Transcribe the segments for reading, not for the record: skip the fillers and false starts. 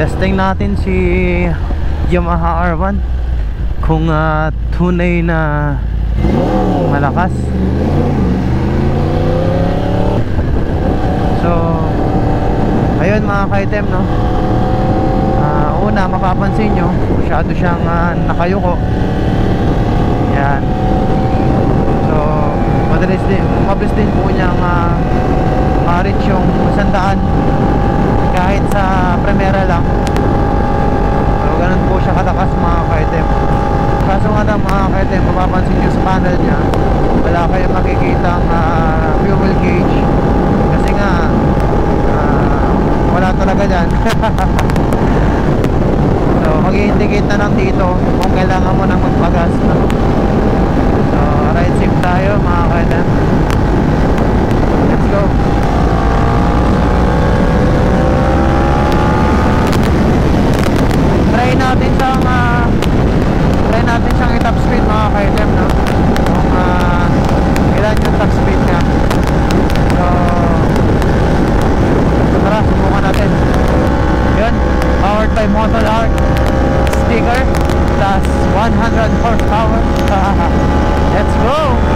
Testing natin si Yamaha R1 kung tunay na malakas. So ayun mga ka-item, no? Una, mapapansin nyo, masyado siyang nakayuko. Yan. So mabilis din po niyang ma-reach yung 100 kahit sa primera lang. So ganun po siya kalakas mga ka-item. Kaso nga lang mga ka-item, mapapansin nyo sa panel niya, wala kayong makikitang fuel gauge. Kasi nga wala talaga dyan. So mag-i-indicate na lang dito kung kailangan mo nang magpagas, no? So ride safe tayo mga ka-item. Let's go. Try natin siyang i-top speed mga ka-item, no? Kung ilan yung top speed niya. So tara, subukan natin. Yun, powered by Motor Art sticker plus 100 horsepower. Let's go.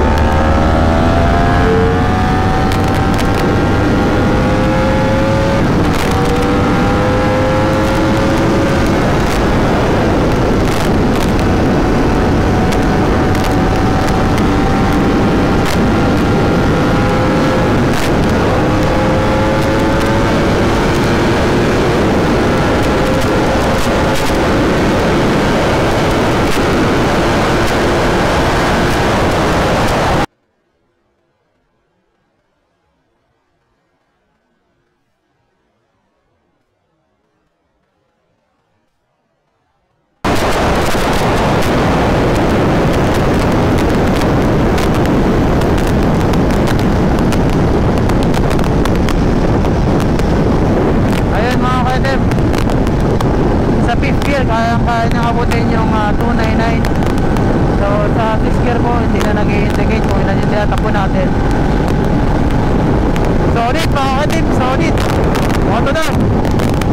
Sa 5th gear, kaya niya abutin yung 299. So sa 6th gear po, hindi na nag-i-indicate kung ilan yung tinatakbo natin. Solid mga ka-team, solid. Moto na.